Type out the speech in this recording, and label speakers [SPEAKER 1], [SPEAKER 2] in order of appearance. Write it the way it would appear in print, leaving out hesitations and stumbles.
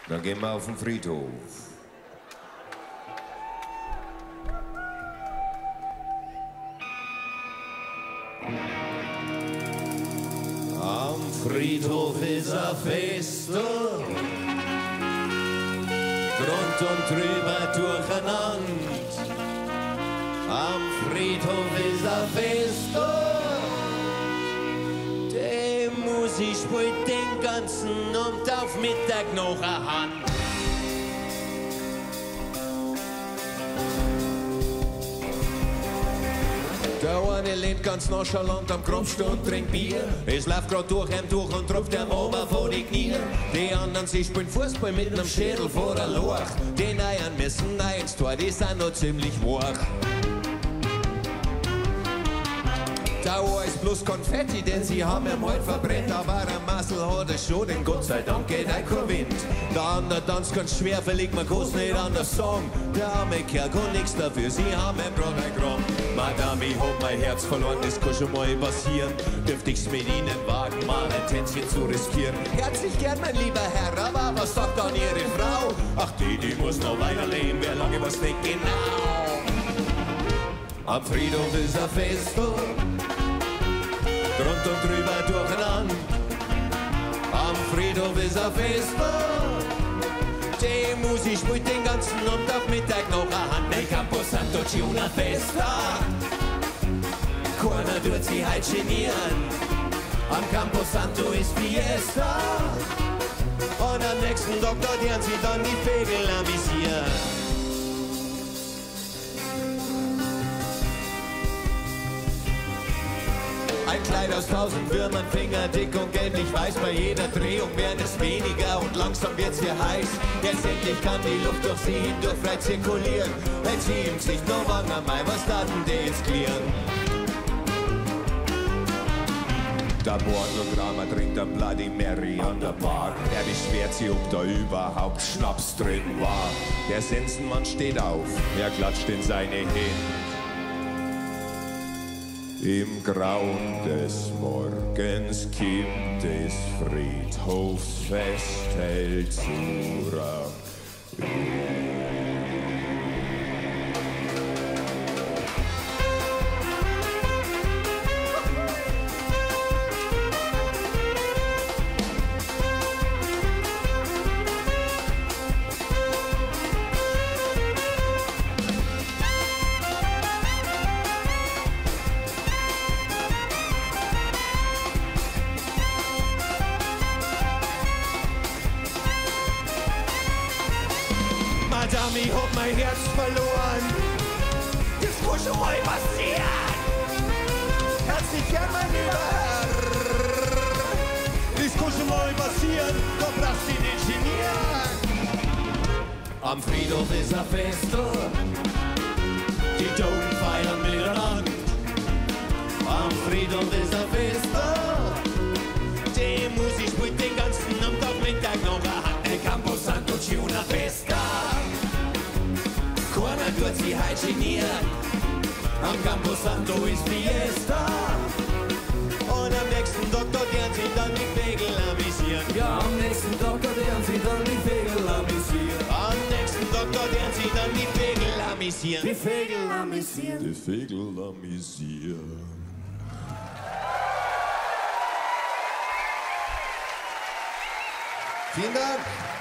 [SPEAKER 1] Dann gehen wir auf den Friedhof. Am Friedhof ist ein Fester, drunter und drüber durcheinander. Am Friedhof ist ein Fester, die Musik spielt den ganzen und auf Mittag noch eine Hand. Der eine lehnt ganz nonchalant am Grabstein und trinkt Bier. Es läuft grad durch ihm durch und tropft ihm ober vor die Knie. Die anderen, sie spielen Fußball mit einem Schädel vor der Loch. Die Neuen müssen neu ins Tor, die sind noch ziemlich wach. Da ist bloß Konfetti, denn sie haben ihn heute verbrennt. Aber der Marcel hat es schon, denn Gott sei Dank geht ein kein Wind. Der andere tanzt ganz schwer, verlegt man kann's nicht anders sagen. Der arme Kerl kann nix dafür, sie haben ihm grad ein Gramm. Madame, ich hab mein Herz verloren, das kann schon mal passieren. Dürft ich's mit Ihnen wagen, mal ein Tänzchen zu riskieren? Herzlich gern, mein lieber Herr, aber was sagt dann Ihre Frau? Ach, die muss noch weiterleben, wer lange was nicht genau. Am Friedhof ist ein Fester, drunter und drüber durcheinander. Am Friedhof ist ein Fester, die Musik spielt den ganzen Abend auf Mittag noch eine Hand. El Campo Santo c'è una festa, keiner tut sie halt genieren. Am Campo Santo ist Fiesta, und am nächsten Tag dort werden sie dann die Vögel amüsieren. Ein Kleid aus 1000 Würmern, fingerdick und gelblich weiß. Bei jeder Drehung wird es weniger und langsam wird's hier heiß. Letztendlich kann die Luft durch sie hindurch frei zirkulieren. Wenn sie im Gesicht noch Wanger Mai, was taten die jetzt klären? Der Bordelkramer trinkt der Bloody Mary an der Bar. Er beschwert sich, ob da überhaupt Schnaps drin war. Der Sensenmann steht auf, er klatscht in seine Hände. Im Grauen des Morgens kippt des Friedhofsfest hält zur Madame, ich hab mein Herz verloren. Das muss schon mal passieren. Herzlich gern, mein lieber Herr. Das kann schon mal passieren, da brauchst du dich nicht genieren. Am Friedhof ist ein Fester, die Toten feiern miteinander. Am Friedhof ist ein Fester, die Musik spielt den ganzen Abend auf Mittag noch eine Hand. El Campo Santo c'è una festa, keiner tut sie halt genieren. Am Campo Santo ist Fiesta, und am nächsten Tag dort werden sie dann die Vögel amüsieren. Ja, am nächsten Tag dort werden sie dann die Vögel amüsieren. Am nächsten Tag dort werden sie dann die Vögel amüsieren. Die Vögel amüsieren. Die Vögel amüsieren. Vielen Dank.